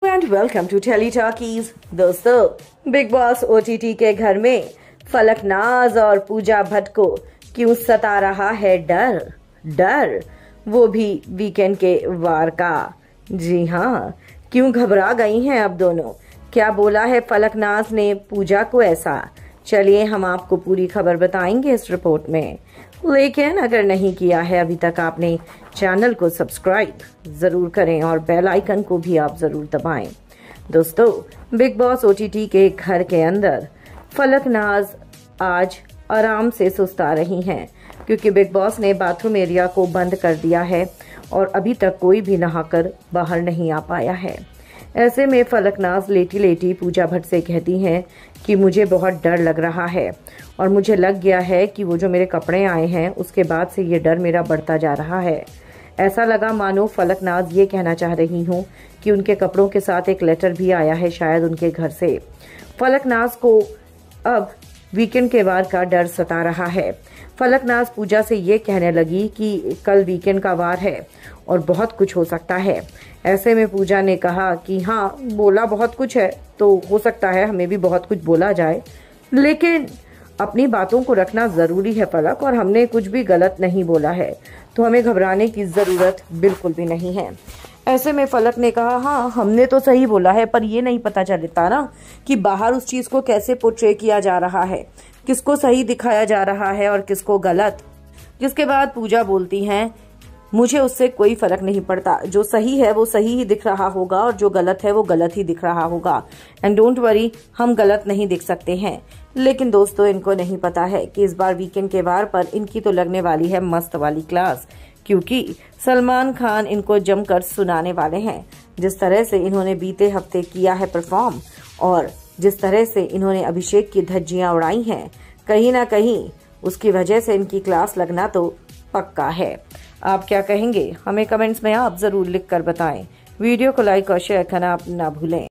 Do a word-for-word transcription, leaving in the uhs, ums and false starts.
And welcome to tele talkies. दोस्तों, Bigg Boss OTT के घर में फलकनाज और पूजा भट्ट को क्यों सता रहा है डर डर वो भी वीकेंड के वार का। जी हाँ, क्यों घबरा गई हैं अब दोनों? क्या बोला है फलकनाज ने पूजा को ऐसा? चलिए हम आपको पूरी खबर बताएंगे इस रिपोर्ट में। लेकिन अगर नहीं किया है अभी तक आपने चैनल को सब्सक्राइब जरूर करें और बेल आइकन को भी आप जरूर दबाएं। दोस्तों, बिग बॉस ओटीटी के घर के अंदर फलकनाज आज आराम से सुस्ता रही हैं क्योंकि बिग बॉस ने बाथरूम एरिया को बंद कर दिया है और अभी तक कोई भी नहाकर बाहर नहीं आ पाया है। ऐसे में फलकनाज लेटी लेटी पूजा भट्ट से कहती हैं कि मुझे बहुत डर लग रहा है और मुझे लग गया है कि वो जो मेरे कपड़े आए हैं उसके बाद से ये डर मेरा बढ़ता जा रहा है। ऐसा लगा मानो फलकनाज ये कहना चाह रही हूँ कि उनके कपड़ों के साथ एक लेटर भी आया है शायद उनके घर से। फलकनाज को अब वीकेंड के वार का डर सता रहा है। फलकनाज पूजा से ये कहने लगी कि कल वीकेंड का वार है और बहुत कुछ हो सकता है। ऐसे में पूजा ने कहा कि हाँ, बोला बहुत कुछ है तो हो सकता है हमें भी बहुत कुछ बोला जाए, लेकिन अपनी बातों को रखना जरूरी है फलक, और हमने कुछ भी गलत नहीं बोला है तो हमें घबराने की जरूरत बिल्कुल भी नहीं है। ऐसे में फलक ने कहा हाँ, हमने तो सही बोला है, पर ये नहीं पता चलता ना कि बाहर उस चीज को कैसे पोर्ट्रे किया जा रहा है, किसको सही दिखाया जा रहा है और किसको गलत। जिसके बाद पूजा बोलती हैं, मुझे उससे कोई फर्क नहीं पड़ता, जो सही है वो सही ही दिख रहा होगा और जो गलत है वो गलत ही दिख रहा होगा। एंड डोंट वरी, हम गलत नहीं दिख सकते हैं। लेकिन दोस्तों, इनको नहीं पता है कि इस बार वीकेंड के वार पर इनकी तो लगने वाली है मस्त वाली क्लास, क्योंकि सलमान खान इनको जमकर सुनाने वाले हैं। जिस तरह से इन्होंने बीते हफ्ते किया है परफॉर्म और जिस तरह से इन्होंने अभिषेक की धज्जियां उड़ाई हैं, कहीं ना कहीं उसकी वजह से इनकी क्लास लगना तो पक्का है। आप क्या कहेंगे? हमें कमेंट्स में आप जरूर लिख कर बताएं। वीडियो को लाइक और शेयर करना ना भूलें।